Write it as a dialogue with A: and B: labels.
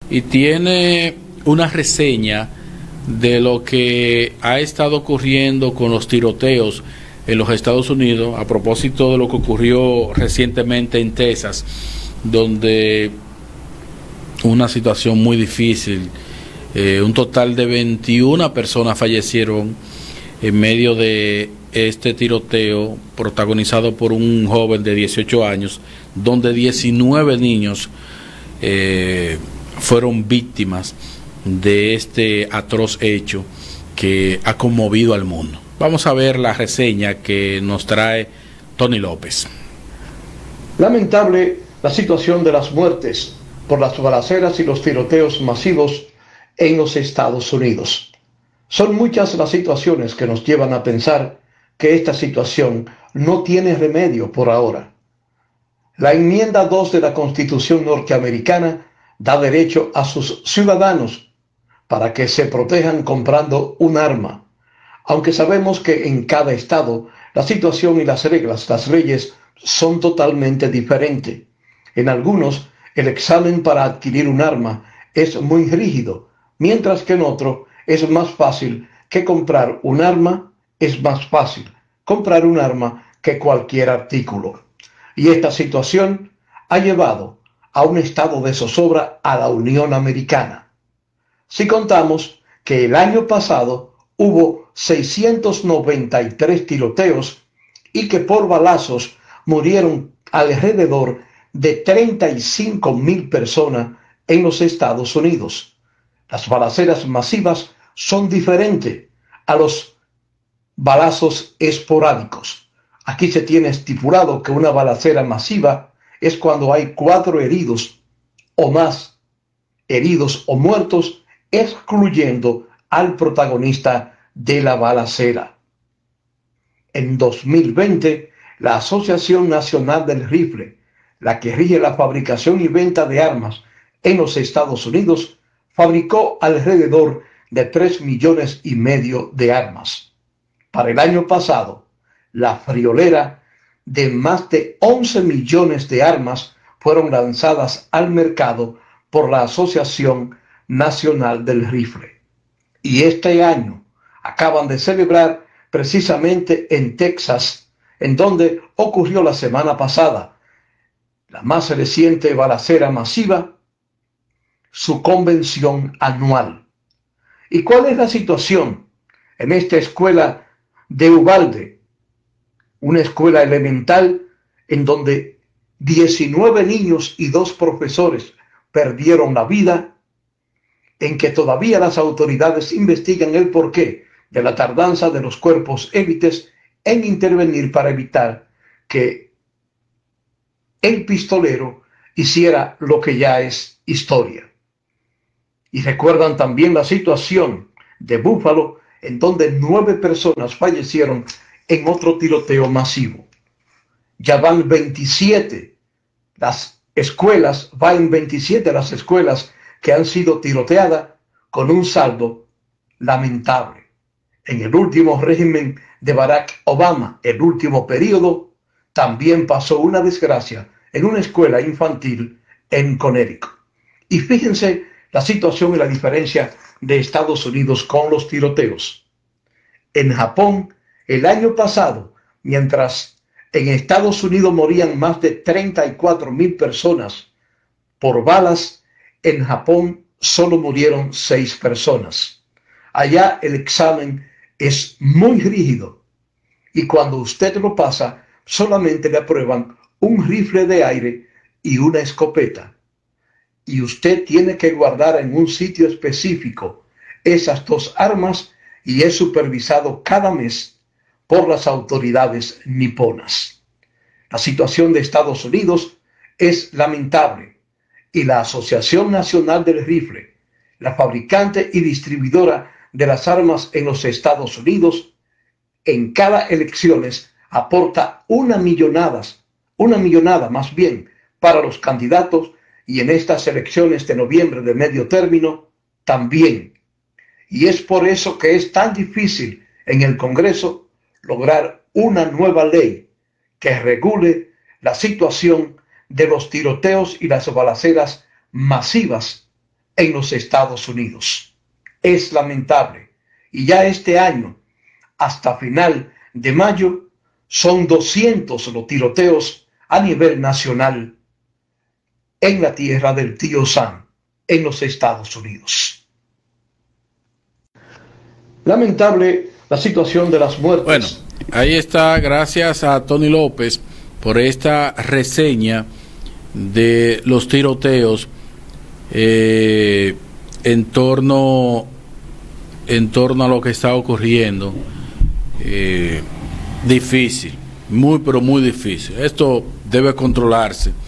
A: y tiene una reseña de lo que ha estado ocurriendo con los tiroteos en los Estados Unidos, a propósito de lo que ocurrió recientemente en Texas, donde una situación muy difícil, un total de 21 personas fallecieron en medio de este tiroteo protagonizado por un joven de 18 años, donde 19 niños fueron víctimas de este atroz hecho que ha conmovido al mundo. Vamos a ver la reseña que nos trae Tony López.
B: Lamentable la situación de las muertes por las balaceras y los tiroteos masivos en los Estados Unidos. Son muchas las situaciones que nos llevan a pensar que esta situación no tiene remedio por ahora. La enmienda 2 de la Constitución norteamericana da derecho a sus ciudadanos para que se protejan comprando un arma, aunque sabemos que en cada estado la situación y las reglas, las leyes son totalmente diferentes. En algunos, el examen para adquirir un arma es muy rígido, mientras que en otro es más fácil que comprar un arma, es más fácil comprar un arma que cualquier artículo. Y esta situación ha llevado a un estado de zozobra a la Unión Americana. Si contamos que el año pasado hubo 693 tiroteos y que por balazos murieron alrededor de 35,000 personas en los Estados Unidos. Las balaceras masivas son diferentes a los balazos esporádicos. Aquí se tiene estipulado que una balacera masiva es cuando hay 4 heridos o más, heridos o muertos, excluyendo al protagonista de la balacera. En 2020, la Asociación Nacional del Rifle, la que rige la fabricación y venta de armas en los Estados Unidos, fabricó alrededor de 3,5 millones de armas. Para el año pasado, la friolera de más de 11 millones de armas fueron lanzadas al mercado por la Asociación Nacional del Rifle. Y este año acaban de celebrar precisamente en Texas, en donde ocurrió la semana pasada la más reciente balacera masiva, su convención anual. ¿Y cuál es la situación en esta escuela de Uvalde? Una escuela elemental en donde 19 niños y 2 profesores perdieron la vida, en que todavía las autoridades investigan el porqué de la tardanza de los cuerpos élites en intervenir para evitar que el pistolero hiciera lo que ya es historia. Y recuerdan también la situación de Buffalo, en donde 9 personas fallecieron en otro tiroteo masivo. Ya van 27 las escuelas, van 27 las escuelas que han sido tiroteadas, con un saldo lamentable. En el último régimen de Barack Obama, el último periodo, también pasó una desgracia en una escuela infantil en Connecticut. Y fíjense la situación y la diferencia de Estados Unidos con los tiroteos. En Japón, el año pasado, mientras en Estados Unidos morían más de 34,000 personas por balas, en Japón solo murieron 6 personas. Allá el examen es muy rígido y cuando usted lo pasa, solamente le aprueban un rifle de aire y una escopeta. Y usted tiene que guardar en un sitio específico esas 2 armas y es supervisado cada mes por las autoridades niponas. La situación de Estados Unidos es lamentable y la Asociación Nacional del Rifle, la fabricante y distribuidora de las armas en los Estados Unidos, en cada elecciones aporta una millonada más bien para los candidatos, y en estas elecciones de noviembre de medio término también. Y es por eso que es tan difícil en el Congreso lograr una nueva ley que regule la situación de los tiroteos y las balaceras masivas en los Estados Unidos. Es lamentable. Y ya este año, hasta final de mayo, son 200 los tiroteos a nivel nacional en la tierra del tío Sam, en los Estados Unidos. Lamentable la situación de las muertes.
A: Bueno, ahí está, gracias a Tony López por esta reseña de los tiroteos en torno a lo que está ocurriendo. Difícil, muy pero muy difícil. Esto debe controlarse.